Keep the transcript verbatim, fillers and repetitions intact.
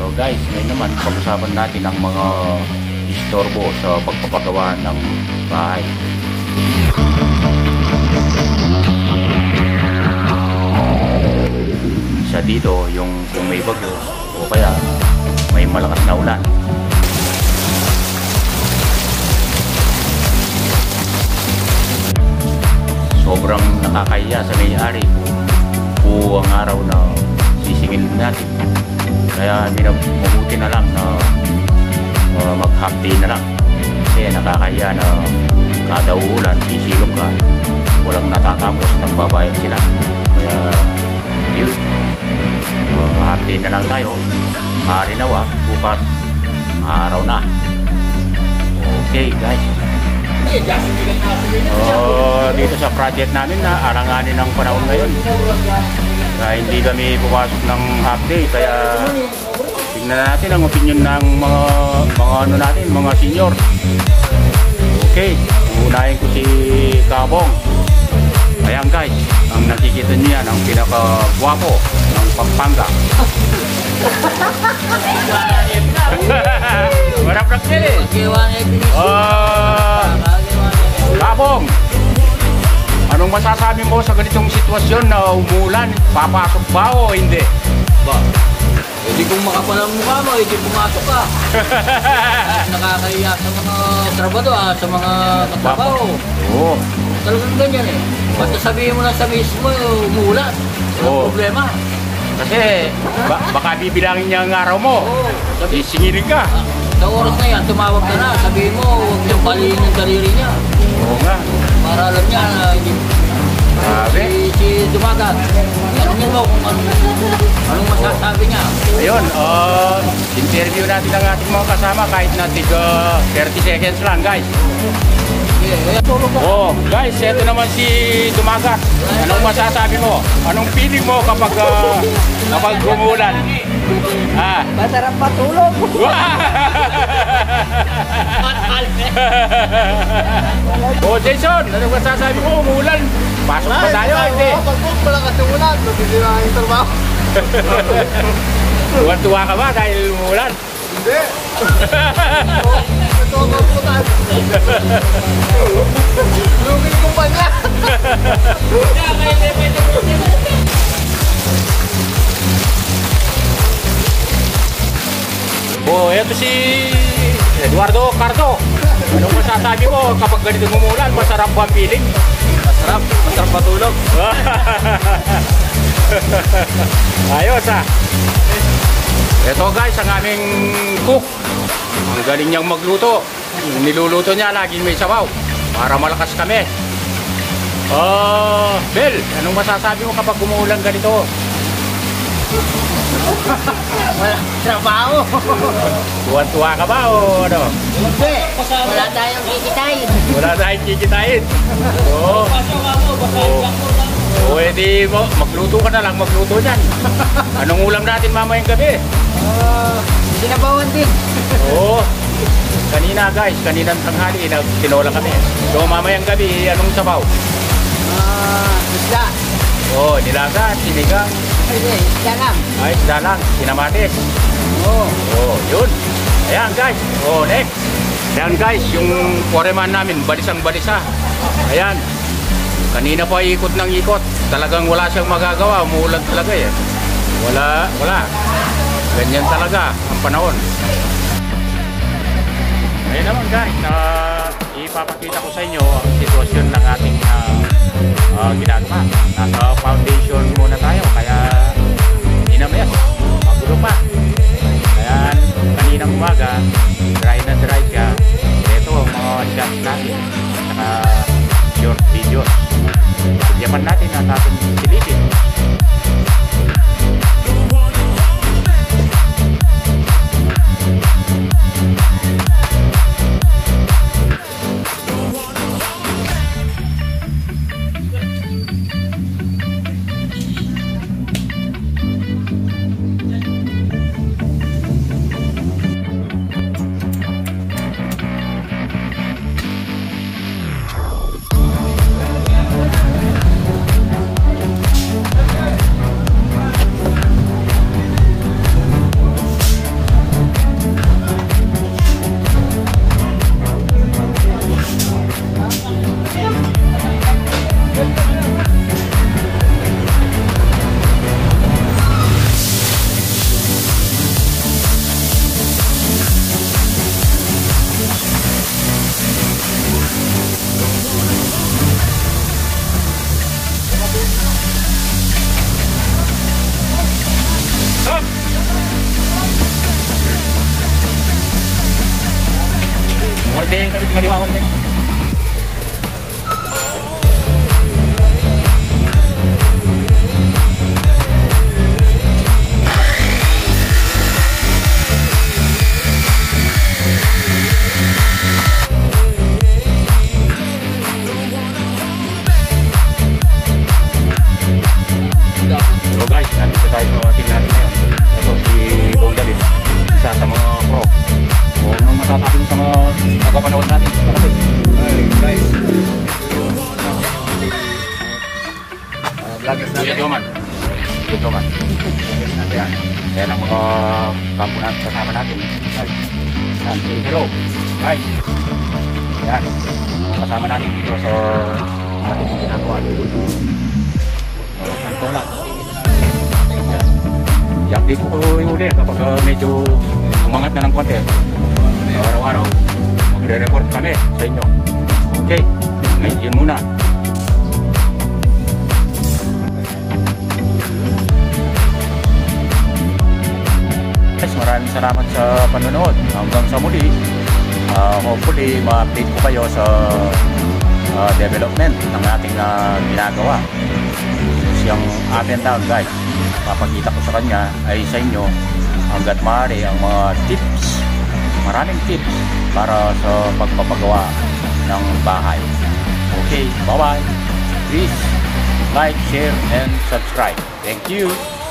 So guys, ngayon naman pag-usapan natin ang mga istorbo sa pagpapagawa ng bahay. Isa dito yung kung may bagyo o kaya may malakas na ulan. Sobrang nakakahiya sa may-ari kung ang araw na sisingilin natin. Kaya mabuti na lang na uh, mag-half day na lang. Kasi nakakahiya na kada ulan, sisilong ka, walang natatapos, nagbabayad sila. Kaya yun, uh, half day na lang tayo. Maaari nawa, bukas, araw na. Okay guys. Uh, dito sa project namin na alanganin ng panahon ngayon. Kaya hindi kami pumasok ng half day, kaya tingnan natin ang opinion ng mga mga ano natin, mga senior. Okay, unahin ko si Kabong. Ayan guys, ang nakikita niya ang pinaka-gwapo ng Pampanga. Marap na sila eh. Uh, Kabong, anong masasabi mo sa ganitong sitwasyon na umulan? Papasok ba o hindi? Ba? Hindi kung makapalang mukha mo, hindi pumasok ka. Nakakahiya sa mga trabaho, ah, sa mga katrabaho. Oo. Talagang ganyan eh. Basta sabihin mo na sa mismo, umulan. Walang problema. Kasi ba baka bibilangin niya ang araw mo. Oo. Sisingilin ka. Ah, sa oras na yan, tumawag ka na. Sabihin mo, huwag niyang baliin yung daliri niya. Oo nga. Para alam niya na hindi. Grabe. Si, si Dumagat. Tanungin mo kung anong, anong masasabi niya. Ayun, uh, interview natin ang ating mga kasama kahit na tiga thirty seconds lang guys. Yeah, Oh, guys, eto naman si Dumagat. Anong masasabi mo? Anong feeling mo kapag uh, kapag umulan? Ah. Masarap matulog. Oh, Jason, anong masasabi mo? Umulan. Pasok pa tayo, hindi. Pag-book mo lang kasi umulan, magsisira ang trabaho. Tuwan-tuwa ka ba dahil umulan? Hindi. Ito ang mabutan. Lugin ko pa niya. Oh, eto si Eduardo Cardo. Anong masasabi mo kapag ganito umulan? Masarap ba ang feeling? Masarap. Masarap matulog. Ayos ah. Ito guys, ang aming cook. Ang galing niyang magluto. Yung niluluto niya, laging may sabaw. Para malakas kami. Oh, Bel, anong masasabi mo kapag umuulan ganito? Trabaho. Tuwan-tuwa ka ba o ano? Hindi. Wala tayong kikitain. Wala tayong kikitain. Oo. O, edi mo, magluto ka na lang, magluto niyan. Anong ulam natin mamayang gabi? Uh, Sinabawan din. Oo. Kanina guys, kaninang tanghali, tinola kami. So mamayang gabi, anong sabaw? Ah, isda. Oo, nilaga, sinigang. Hindi, isda lang. Ay, isda lang, sinamatis. Oo. Oo, yun. Ayan guys, oh next. Ayan guys, yung foreman namin, balisang balisa. Ayan. Kanina pa ikot ng ikot. Talagang wala siyang magagawa, umuulan talaga eh. Wala, wala. Ganyan talaga ang panahon. Ngayon naman guys, uh, ipapakita ko sa inyo ang sitwasyon ng ating uh, uh, ginagawa. Nasa foundation muna tayo, kaya hindi na mayas, magulo pa. Kaya kaninang umaga, dry na dry siya. Ito ang mga shots natin, saka short videos. Yaman natin ang ating silipin. Hindi, sabi tinggal iwawan din. So guys, nandito tayo sa team natin ngayon. Ito si Bong Dalis, isa sa mga pro. O anong masasabi mo sa mga napapanood natin? Kapatid. Ay, guys. Uh, vloggers Kuya natin. Joman. Kuya Joman. Yan. Yan ang mga kampo natin kasama natin. Yan. Yan. Si Hero. Guys. Yan. Mga kasama natin dito sa ating ginagawa. Ito lang. Yan. Yak di ko yung uli kapag uh, medyo umangat na ng konti. Araw-araw. Magre-report kami sa inyo. Okay. Ngayon yun muna. Guys, maraming salamat sa panonood. Hanggang sa muli. Uh, hopefully, ma-update ko kayo sa uh, development ng ating uh, ginagawa. Yung up and down guys, papakita ko sa kanya ay sa inyo hanggat maaari ang mga tips, maraming tips para sa pagpapagawa ng bahay. Okay, bye bye. Please like, share and subscribe. Thank you.